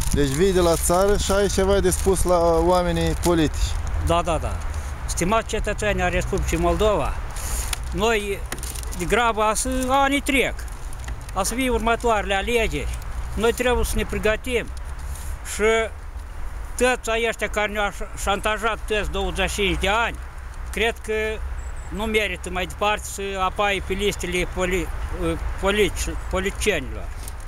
Deci vii de la țară și ai ceva de spus la oamenii politici. Da, da, da. Stimați cetățeni ai Republicii Moldova, noi degrabă anii trec, a să fie următoarele alegeri. Noi trebuie să ne pregătim și toți aceștia care ne-au șantajat toți 25 de ani, cred că nu merită mai departe să apară pe listele politicienilor.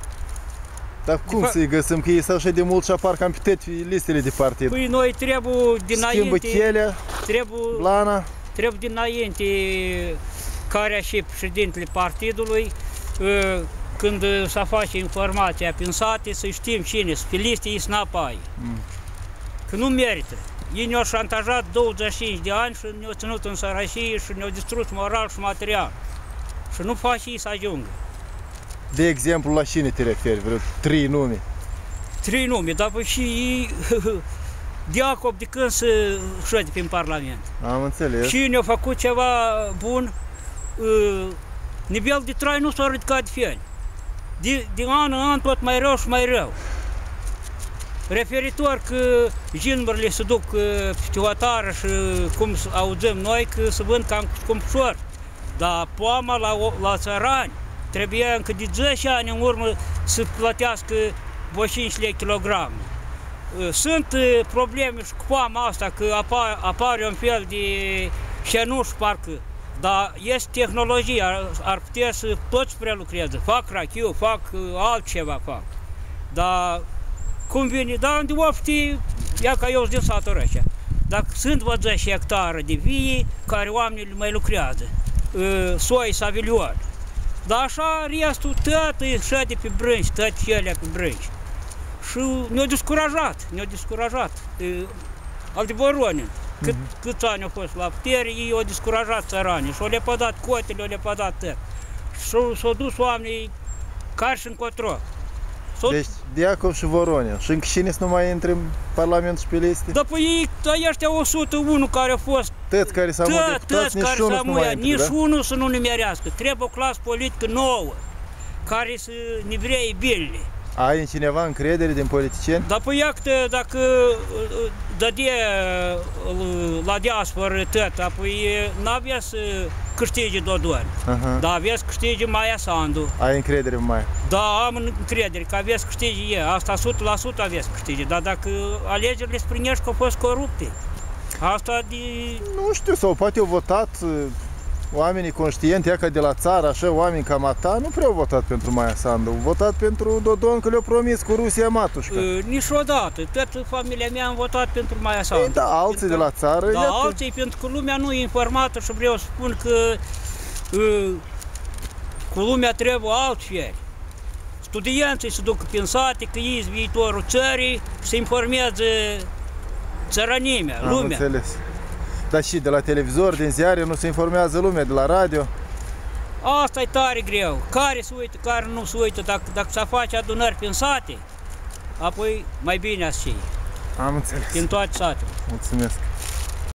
Dar cum să-i găsim? Că ei s-au așa de mult și apar cam pe toate listele de partid. Păi noi trebuie dinainte... Schimbă chelea, blana. Trebuie dinainte care și președintele partidului, când se face informația prin sate, să știm cine, pe liste ei să n-apai. Că nu merită. Ei ne-au șantajat 25 de ani și ne-au ținut în sărășie și ne-au distrus moral și material. Și nu face ei să ajungă. De exemplu, la cine te referi? Vreo 3 nume? 3 nume, dar și ei, Diacov de când se șede prin Parlament. Am înțeles. Și ne-au făcut ceva bun, nivelul de trai nu s-a ridicat de fel. De an în an tot mai rău și mai rău. Referitor că jinmurile se duc pe hotară și cum auzim noi că se vând cam scumpușor. Dar poama la țărani trebuie încă de 10 ani în urmă să plătească 5 lei kilogram. Sunt probleme și cu poama asta, că apare un fel de șenuș parcă, dar este tehnologie, ar putea să toți prelucreze, fac rachiu, fac altceva, fac. Dar cum vine, dar unde ofti, ia ca eu sunt din satul ăștia. Dacă sunt 10 hectare de vie care oamenii mai lucrează, soi, savilion. Dar așa restul tot e șede pe brânci, tot cele pe brânci. Și ne-au descurajat, al de Voronin. Câți ani au fost la putere, ei au descurajat țăranii și au lepădat cotele, au lepădat tot. Și s-au dus oamenii care și încotro. Deci Diacov și Voronin. Și încă cine să nu mai intre în Parlament și pe liste? Da, păi ăștia 101 care au fost. Toți care s-au deputați, nici unul să nu mai intre, nici unul să nu nimerească. Trebuie o clasă politică nouă, care să ne vrea bine. Ai în cineva încredere din politicieni? Da, păi dacă dădea la diasporă tot, apoi n-avea să câștige Dodon, dar avea să câștige Maia Sandu. Ai încredere în Maia? Da, am încredere că avea să câștige ea, asta 100% avea să câștige, dar dacă alegerile sprinești că au fost corupte, asta de... Nu știu, sau poate au votat oamenii conștienti, ea ca de la țară, așa, oameni cam a ta, nu prea au votat pentru Maia Sandu, au votat pentru Dodon, că le-au promis cu Rusia Matușca. Niciodată, toată familia mea am votat pentru Maia Sandu. Da, alții de la țară, da, alții, pentru că lumea nu e informată și vreau să spun că cu lumea trebuie altfel. Studenții se duc prin sate, că ei sunt viitorul țării, se informeze țărănimea, lumea. Am înțeles. Dar și de la televizor, din ziare, nu se informează lumea, de la radio? Asta e tare greu. Care se uită, care nu se uită. Dacă se face adunări prin sate, apoi mai bine așa. Am înțeles. Prin toate satele. Mulțumesc.